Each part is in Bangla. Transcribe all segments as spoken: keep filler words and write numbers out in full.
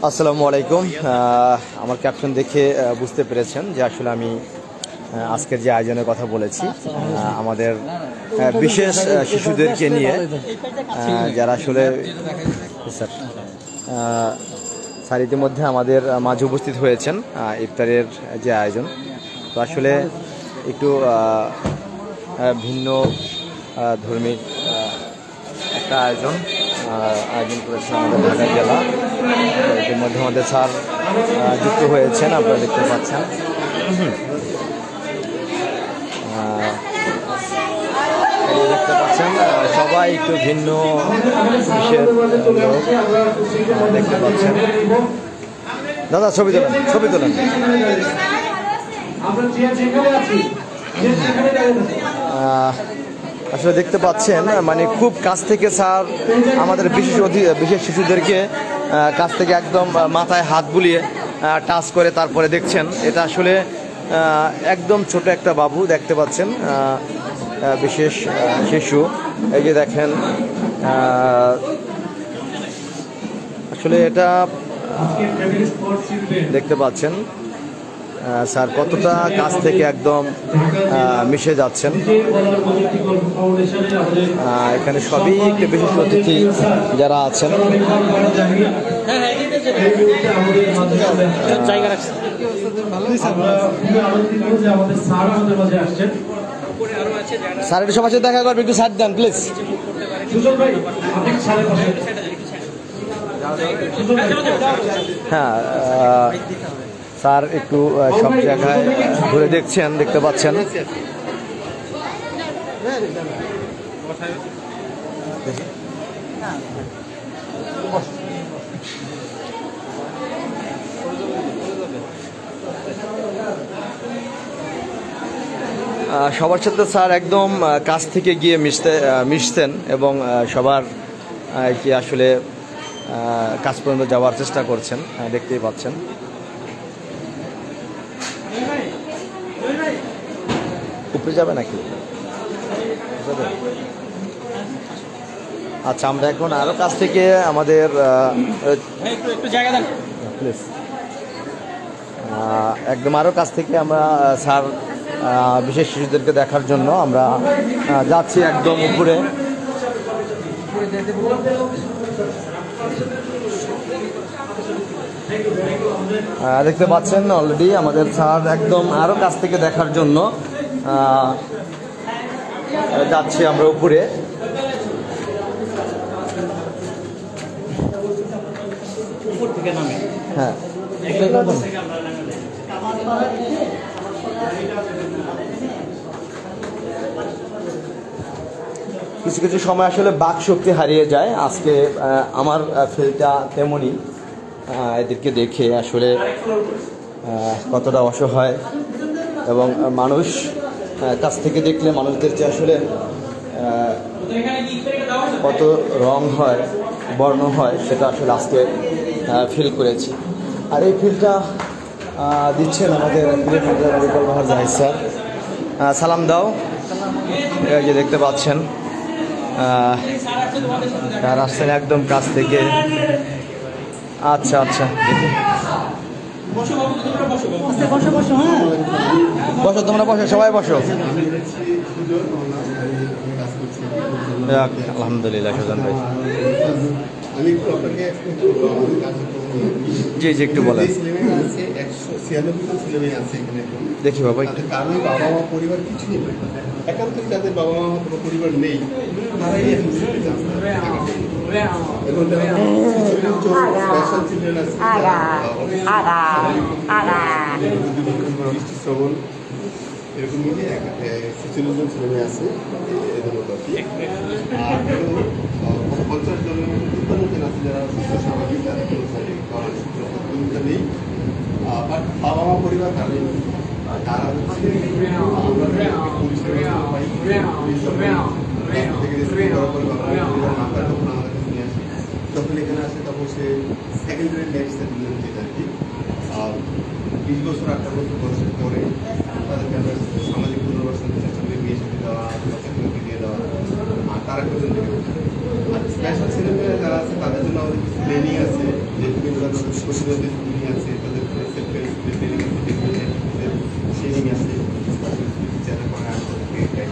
আসসালামু আলাইকুম। আমার ক্যাপশন দেখে বুঝতে পেরেছেন যে আসলে আমি আজকের যে আয়োজনের কথা বলেছি, আমাদের বিশেষ শিশুদেরকে নিয়ে যারা আসলে স্যার স্যার ইতিমধ্যে আমাদের মাঝে উপস্থিত হয়েছেন ইফতারের যে আয়োজন। তো আসলে একটু ভিন্ন ধর্মীর একটা আয়োজন আয়োজন করেছে আমাদের ঢাকা জেলা। ইতিমধ্যে আমাদের স্যার যুক্ত হয়েছেন, আপনারা দেখতে পাচ্ছেন। দেখতে পাচ্ছেন সবাই একটু ভিন্ন বিশেষ দেখতে পাচ্ছেন। দাদা ছবি তোলেন, ছবি তোলেন। আসলে দেখতে পাচ্ছেন মানে খুব কাছ থেকে স্যার আমাদের বিশেষ বিশেষ শিশুদেরকে কাছ থেকে একদম মাথায় হাত বুলিয়ে টাচ করে তারপরে দেখছেন। এটা আসলে একদম ছোট একটা বাবু দেখতে পাচ্ছেন, বিশেষ শিশু। এই যে দেখেন, আসলে এটা দেখতে পাচ্ছেন স্যার কতটা কাছ থেকে একদম মিশে যাচ্ছেন। এখানে সবই একটু বিশেষ অতিথি যারা আছেন। স্যার একটু সবার সাথে দেখা করবে, একটু সাইড দেন প্লিজ। হ্যাঁ স্যার একটু সব জায়গায় ঘুরে দেখছেন, দেখতে পাচ্ছেন। সবার সাথে স্যার একদম কাছ থেকে গিয়ে মিশতে মিশতেন এবং সবার কি আসলে কাছ পর্যন্ত যাওয়ার চেষ্টা করছেন, দেখতেই পাচ্ছেন। উপরে যাবে নাকি? আচ্ছা, আমরা এখন আরো কাছ থেকে আমাদের একদম আরো কাছ থেকে আমরা স্যার বিশেষ শিশুদেরকে দেখার জন্য আমরা যাচ্ছি একদম উপরে। দেখতে পাচ্ছেন অলরেডি আমাদের স্যার একদম আরো কাছ থেকে দেখার জন্য যাচ্ছি আমরা উপরে। হ্যাঁ, কিছু কিছু সময় আসলে বাক শক্তি হারিয়ে যায়। আজকে আমার ফিলটা তেমনই, এদেরকে দেখে আসলে কতটা অসহায় এবং মানুষ কাছ থেকে দেখলে মানুষদের যে আসলে কত রং হয়, বর্ণ হয়, সেটা আসলে আজকে ফিল করেছি। আর এই ফিলটা দিচ্ছেন আমাদের রিপল বাহার জাহিদ স্যার। সালাম দাও। এই যে দেখতে পাচ্ছেন স্যার আসছেন একদম কাছ থেকে। আচ্ছা আচ্ছা, বসো তোমরা, বসো সবাই বসো। আলহামদুলিল্লাহ সুজন ভাই। জি জি একটু বলেন। দেখি বাবা, কারণ বাবা মা পরিবার কিছু নেই, একান্তই যাদের বাবা মা পরিবার নেই তারাই শ্রবণ এরকম মিলে ছেচল্লিশ জন ছেলে মেয়ে আছে এদের মতো। আর পঞ্চাশ জনের তিপ্পান্ন জন আছে যারা সামাজিক তাদের কোনো নেই, বাট বাবা মা পরিবার তাদের তারা হচ্ছে যখন এখানে আসে তখন সে সেকেন্ডারি লাইফ সেটেলমেন্ট যেটা আর কি, বিশ বছর আঠারো বছর বয়সের পরে তাদেরকে আমরা সামাজিক পুনর্বাসন চেষ্টা বিয়ে সাথে দেওয়া, চাকরি দিয়ে দেওয়া, আর তারা পর্যন্ত আর স্পেশাল ছেলেমেয়েরা যারা আছে তাদের জন্য আমাদের কিছু প্ল্যানিং আছে, যে বিভিন্ন প্রতিরোধের ট্রেনিং আছে, তাদের সেলফ হেল্পের ট্রেনিং আছে, শেডিং আছে, যারা করা আছে তাদেরকে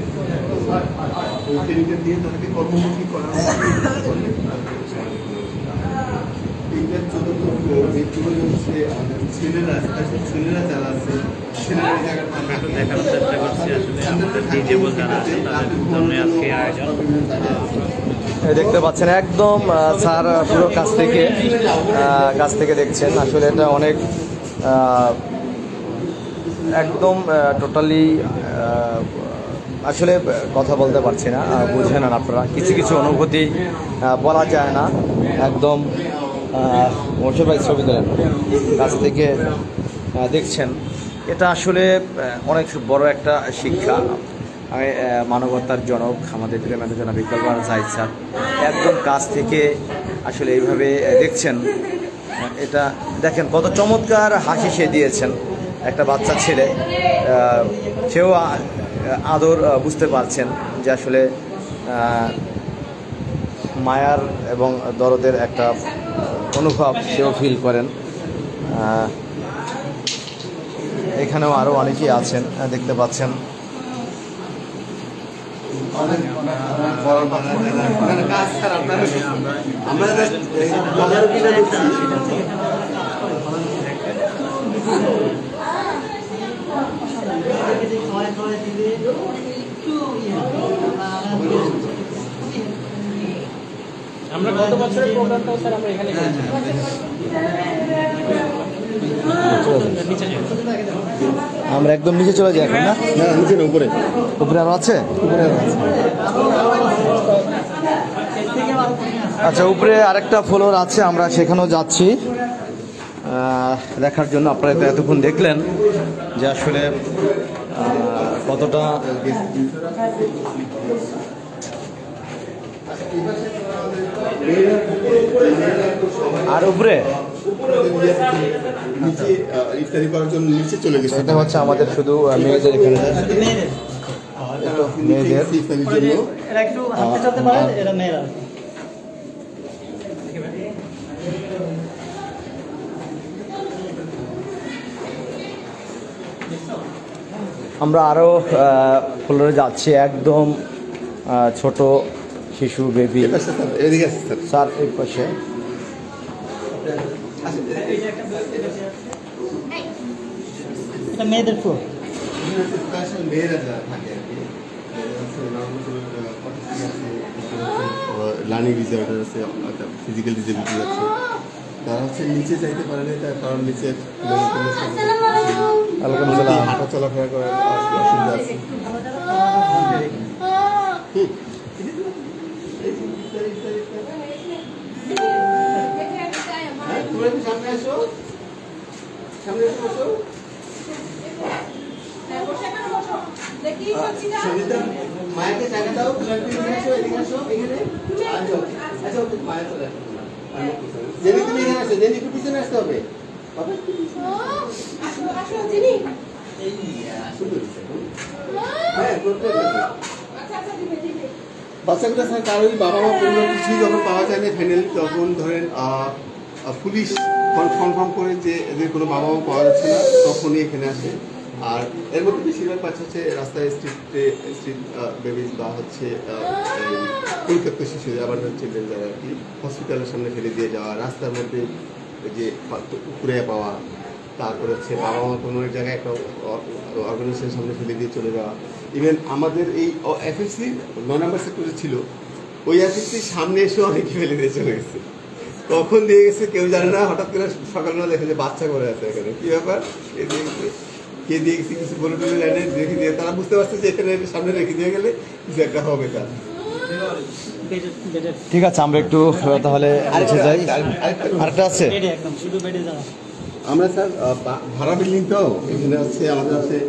ওই ট্রেনিংটা দিয়ে তাদেরকে কর্মমুখী করা করলে এইটার চতুর্থ ব্যক্তিগুলি হচ্ছে ছেলেরা, ছেলেরা যারা আছে ছেলেরা এই জায়গাটা দেখানোর চেষ্টা করছি আসলে আমাদের ডিজেবল যারা আছে তাদের জন্য আজকে আয়োজন। এই দেখতে পাচ্ছেন একদম আহ, স্যার পুরো কাছ থেকে আহ, কাছ থেকে দেখছেন। আসলে এটা অনেক আহ, একদম টোটালি আসলে কথা বলতে পারছি না, আহ, বুঝে নেন আপনারা। কিছু কিছু অনুভূতি আহ, বলা যায় না। একদম মোর্শেদ ভাই ছবি দিলেন কাছ থেকে আহ, দেখছেন। এটা আসলে আহ, অনেক বড় একটা শিক্ষা। আমি মানবতার জনক আমাদের প্রেমের জনক ইকবাল বাহার জাহিদ স্যার একদম কাছ থেকে আসলে এইভাবে দেখছেন। এটা দেখেন কত চমৎকার হাসি সে দিয়েছেন। একটা বাচ্চা ছেলে, সেও আদর বুঝতে পারছেন যে আসলে মায়ার এবং দরদের একটা অনুভব সেও ফিল করেন। এখানেও আরও অনেকেই আছেন, দেখতে পাচ্ছেন। আমরা গত বছরের প্রোগ্রামটাও স্যার আমরা এখানে আমরা একদম নিচে চলে যাই এখন, না না নিচে না উপরে, উপরে আরো আছে, উপরে আরো আছে। আচ্ছা, উপরে আরেকটা ফ্লোর আছে, আমরা সেখানেও যাচ্ছি দেখার জন্য। আপনারা তো এতক্ষণ দেখলেন যে আসলে কতটা আর উপরে নিচে ইফতারি করার জন্য নিচে চলে গেছে। এটা হচ্ছে আমাদের শুধু মেয়েদের এখানে, মেয়েদের ইফতারির জন্য এরা একটু হাঁটতে চলতে পারে, এরা মেয়েরা। আমরা আরও ফ্লোরে যাচ্ছি। একদম ছোট শিশু, বেবি। এদিকে আছে স্যার, স্যার এই পাশে। এটা মেয়েদের ফ্লোর। মেয়েরা যারা থাকে আর কি, লার্নিং ডিসঅর্ডার আছে, ফিজিক্যাল ডিসেবিলিটি আছে, তারা হচ্ছে নিচে যাইতে পারে না, তার কারণ নিচে হাঁটা চলাফেরা করার অসুবিধা আছে। সামনে আসো, সামনে এসে বসো। মায়াকে জায়গা দাও, এদিকে আসো, এদিকে আসো, এখানে আচ্ছা, মায়া চলে আসো। জেনি তুমি এখানে আসো, জেনি একটু পিছনে আসতে হবে। বাচ্চাগুলো স্যার কারোই বাবা মা পরিবার কিছুই যখন পাওয়া যায় না ফাইনালি, তখন ধরেন পুলিশ কনফার্ম করে যে এদের কোনো বাবা মা পাওয়া যাচ্ছে না, তখনই এখানে আসে। আর এর মধ্যে বেশিরভাগ বাচ্চা হচ্ছে রাস্তায়, স্ট্রিটে, স্ট্রিট বেবিজ বা হচ্ছে পরিত্যক্ত শিশু, আবার চিলড্রেন যারা আর কি হসপিটালের সামনে ফেলে দিয়ে যাওয়া, রাস্তার মধ্যে যে কুড়ে পাওয়া, তারপরে হচ্ছে বাবা মা কোনো এক জায়গায় একটা অর্গানাইজেশনের সামনে ফেলে দিয়ে চলে যাওয়া। ইভেন আমাদের এই এফএসসি নয় নম্বর সেক্টরে ছিল, ওই এফএসসির সামনে এসে অনেকে ফেলে দিয়ে চলে গেছে। কখন দিয়ে গেছে কেউ জানে না, হঠাৎ করে সকালবেলা দেখে যে বাচ্চা করে আছে এখানে, কী ব্যাপার, এ দিয়ে গেছে, কে দিয়ে গেছে কিছু বলে টলে জানে, রেখে দিয়ে তারা বুঝতে পারছে যে এখানে সামনে রেখে দিয়ে গেলে কিছু একটা হবে তার। ঠিক আছে, আমরা একটু তাহলে নিচে যাই। আরেকটা আছে, আমরা স্যার ভাড়া বিল্ডিং তো, এখানে হচ্ছে আমাদের আছে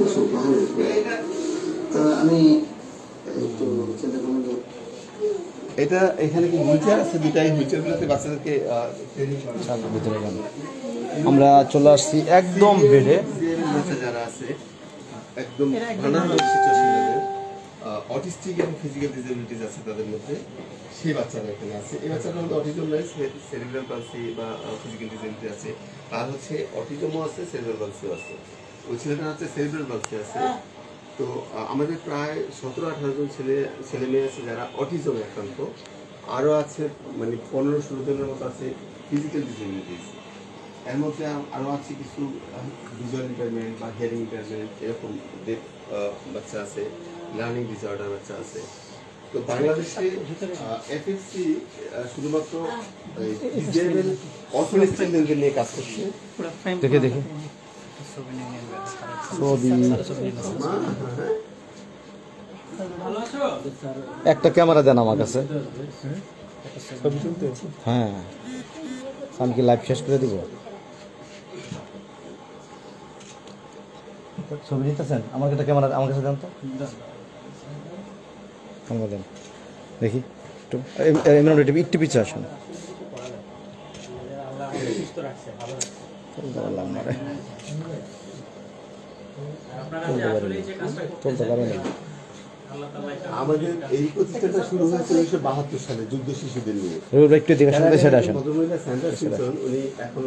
আমি এটা এখানে কি হুইল চেয়ার আছে? দুটাই হুইল চেয়ারগুলোতে বাচ্চাদেরকে আহ, training করা হয়। চলো ভিতরে যান। আমরা চলে আসছি একদম বেডে। বাচ্চা যারা আছে একদম ভার্নারেবল সিচুয়েশন যাদের অটিস্টিক এবং ফিজিক্যাল ডিসেবিলিটিস আছে তাদের মধ্যে, সেই বাচ্চারা এখানে আছে। এই বাচ্চাটার মধ্যে অটিজম নাই, সেরিব্রাল পালসি বা ফিজিক্যাল ডিসেবিলিটি আছে, আর হচ্ছে অটিজমও আছে, সেরিব্রাল পালসিও আছে। ওই ছেলেটার হচ্ছে সেরিব্রাল পালসি আছে। তো আহ, আমাদের প্রায় সতেরো আঠারো জন ছেলে ছেলে মেয়ে আছে যারা অটিজম আক্রান্ত, আরও আছে মানে পনেরো ষোলো জনের মতো আছে ফিজিক্যাল ডিসেবিলিটিস। এর মধ্যে আরও আছে কিছু ভিজুয়াল ইম্পারমেন্ট বা হিয়ারিং ইম্পারমেন্ট, এরকম ডেফ বাচ্চা আছে, লার্নিং ডিসঅর্ডার বাচ্চা আছে। তো বাংলাদেশে এফএসসি শুধুমাত্র ডিজেবল অর্ফানেজ চিলড্রেনদের নিয়ে কাজ করছে। দেখে দেখে ছবি একটা ক্যামেরা দেন আমার কাছে। হ্যাঁ, আমি কি লাইভ শেষ করে দিব? ছবি নিতেছেন? আমার কাছে ক্যামেরা আমার কাছে দেন তো, ক্যামেরা দেন দেখি একটু। ইমরান একটু একটু পিছিয়ে আসুন। চলতে পারে না। আমাদের এই প্রতিষ্ঠানটা শুরু হয়েছে উনিশশো বাহাত্তর সালে যুদ্ধ শিশুদের নিয়ে। একটু দেখে শুনতে সেটা আসেন। ভদ্রমহিলা স্যান্ড্রা সিমসন, উনি এখন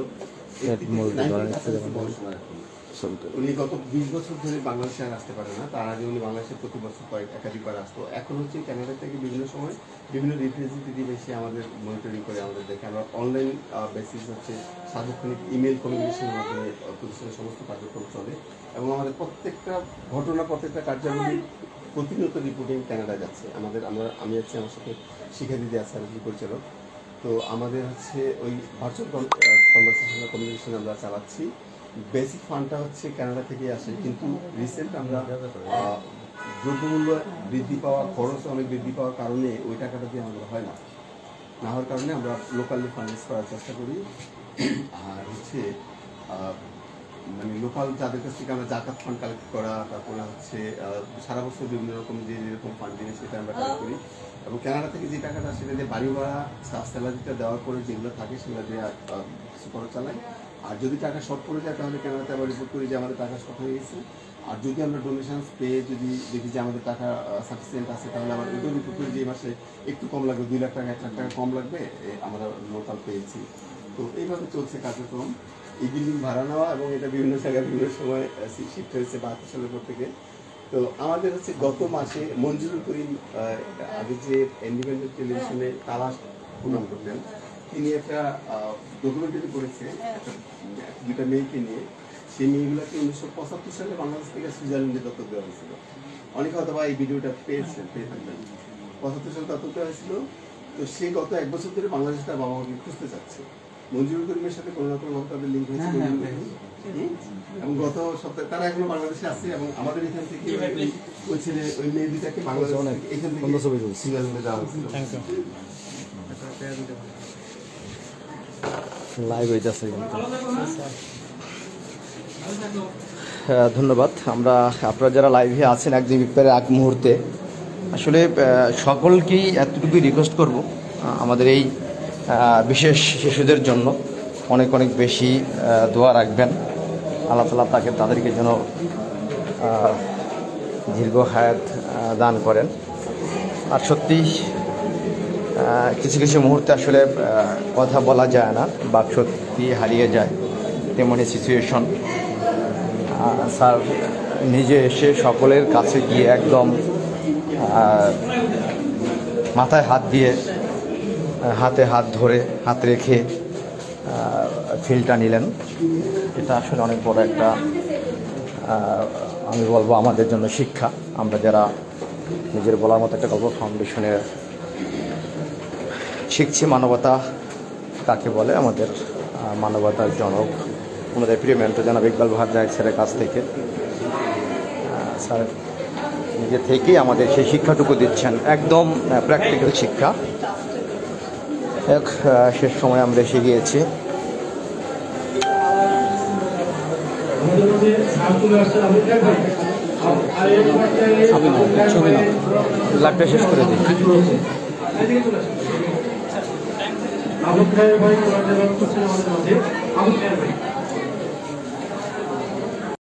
উনি গত বিশ বছর ধরে বাংলাদেশে আর আসতে পারে না। তার আগে উনি বাংলাদেশে প্রতি বছর কয়েক একাধিকবার আসতো। এখন হচ্ছে ক্যানাডা থেকে বিভিন্ন সময় বিভিন্ন রিপ্রেজেন্টেটিভ এসে আমাদের মনিটরিং করে, আমাদের দেখে। আমরা অনলাইন বেসিস হচ্ছে সার্বক্ষণিক ইমেল কমিউনিকেশনের মাধ্যমে প্রতিষ্ঠানের সমস্ত কার্যক্রম চলে, এবং আমাদের প্রত্যেকটা ঘটনা প্রত্যেকটা কার্যাবলী প্রতিনিয়ত রিপোর্টিং ক্যানাডা যাচ্ছে। আমাদের আমরা আমি হচ্ছে আমার সাথে শিক্ষা দিদি আছে, আমি পরিচালক। তো আমাদের হচ্ছে ওই ভার্চুয়াল কনভারসেশন কমিউনিকেশন আমরা চালাচ্ছি। বেসিক ফান্ডটা হচ্ছে কানাডা থেকে আসে, কিন্তু রিসেন্ট আমরা দ্রব্যমূল্য বৃদ্ধি পাওয়া, খরচ অনেক বৃদ্ধি পাওয়ার কারণে ওই টাকাটা দিয়ে আমাদের হয় না। না হওয়ার কারণে আমরা লোকালি ফান্ডেস করার চেষ্টা করি। আর হচ্ছে মানে লোকাল যাদের কাছ থেকে আমরা জাকাত ফান্ড কালেক্ট করা, তারপরে হচ্ছে সারা বছর বিভিন্ন রকম যে যেরকম ফান্ড দিয়ে সেটা আমরা কালেক্ট করি। এবং কানাডা থেকে যে টাকাটা সেটা দিয়ে বাড়ি ভাড়া, স্টাফ স্যালারিটা দেওয়ার পরে যেগুলো থাকে সেগুলো দিয়ে কিছু খরচ চালাই। আর যদি টাকা শর্ট পড়ে যায় তাহলে কানাডাতে আবার রিপোর্ট করি যে আমাদের টাকা শর্ট হয়ে গেছে। আর যদি আমরা ডোনেশনস পেয়ে যদি দেখি যে আমাদের টাকা সাফিসিয়েন্ট আছে, তাহলে আমরা ওইটাও রিপোর্ট করি যে এই মাসে একটু কম লাগবে, দুই লাখ টাকা এক লাখ টাকা কম লাগবে, আমরা লোকাল পেয়েছি। তো এইভাবে চলছে কার্যক্রম। এই বিল্ডিং ভাড়া নেওয়া এবং এটা বিভিন্ন জায়গায় বিভিন্ন সময় শিফট হয়েছে বাহাত্তর সালের পর থেকে। তো আমাদের হচ্ছে গত মাসে মঞ্জুরুল করিম, আগে যে ইন্ডিপেন্ডেন্ট টেলিভিশনে তালাশ প্রোগ্রাম করতেন, তিনি একটা ডকুমেন্টারি করেছে দুটা মেয়েকে নিয়ে। সেই মেয়েগুলোকে উনিশশো পঁচাত্তর সালে বাংলাদেশ থেকে সুইজারল্যান্ডে দত্তক দেওয়া হয়েছিল। অনেকে হয়তো বা এই ভিডিওটা পেয়েছেন, পেয়ে থাকবেন। পঁচাত্তর সালে দত্তক দেওয়া হয়েছিল। তো সে গত এক বছর ধরে বাংলাদেশে তার বাবা মাকে খুঁজতে চাচ্ছে। মঞ্জুরুল করিমের সাথে কোনো না কোনো তাদের লিঙ্ক হয়েছে, এবং গত সপ্তাহে তারা এখনো বাংলাদেশে আছে। এবং আমাদের এখান থেকে ওই ছেলে ওই মেয়ে দুটাকে বাংলাদেশ এখান থেকে সুইজারল্যান্ডে দেওয়া হয়েছিল। লাইভ হইতেছে। ধন্যবাদ। আমরা আপনারা যারা লাইভে আছেন একদম ইফতারের আগ মুহূর্তে, আসলে সকলকেই এতটুকুই রিকোয়েস্ট করব, আমাদের এই বিশেষ শিশুদের জন্য অনেক অনেক বেশি দোয়া রাখবেন। আল্লাহ তাআলা তাকে তাদেরকে যেন দীর্ঘ হায়াত দান করেন। আর সত্যি কিছু কিছু মুহূর্তে আসলে কথা বলা যায় না, বাক শক্তি হারিয়ে যায়, তেমনি সিচুয়েশন। স্যার নিজে এসে সকলের কাছে গিয়ে একদম মাথায় হাত দিয়ে, হাতে হাত ধরে, হাত রেখে ফিলটা নিলেন। এটা আসলে অনেক বড় একটা, আমি বলবো আমাদের জন্য শিক্ষা। আমরা যারা নিজের বলার মতো একটা গল্প ফাউন্ডেশনের শিখছি মানবতা কাকে বলে, আমাদের মানবতার জনক আমাদের প্রিয় মেন্টর জনাব ইকবাল বাহার জাহিদ স্যারের কাছ থেকে। স্যার নিজে থেকেই আমাদের সেই শিক্ষাটুকু দিচ্ছেন, একদম প্র্যাকটিক্যাল শিক্ষা। এক শেষ সময় আমরা এসে গিয়েছি। লাইভটা শেষ করে দিই। আবু খায়ের ভাই করছেন আমাদের মাঝে আবু খায়ের ভাই